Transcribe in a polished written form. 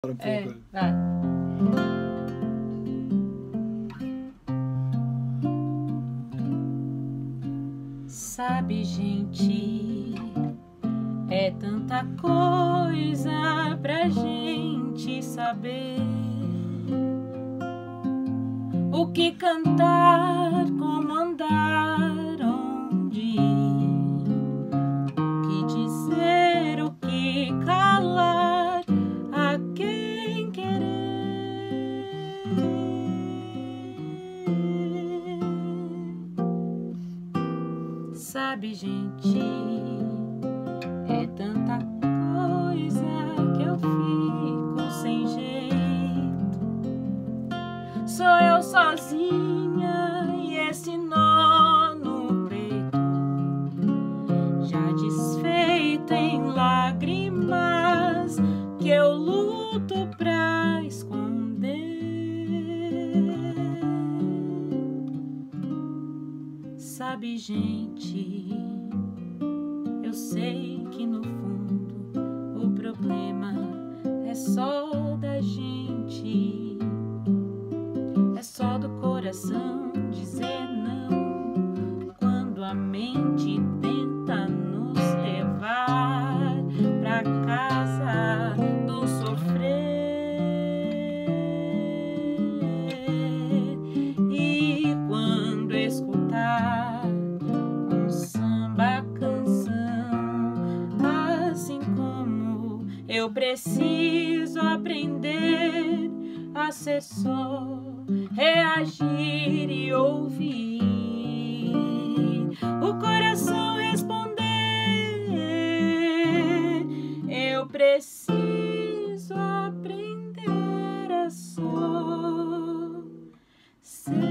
Um pouco. Vai. Sabe, gente, é tanta coisa pra gente saber. O que cantar, como andar, onde ir, o que dizer, o que calar, a quem querer. Sabe, gente, é tanta coisa que eu fico sem jeito. Sou eu sozinha e esse nó no peito, já desfeito em lágrimas que eu luto pra esconder. Sabe, gente, eu sei que no fundo o problema é só da gente. É só do coração dizer não quando a mente tenta nos levar pra casa do sofrer. E quando escutar um samba canção, assim como eu preciso aprender a ser só, reagir e ouvir o coração responder. Eu preciso aprender a só ser.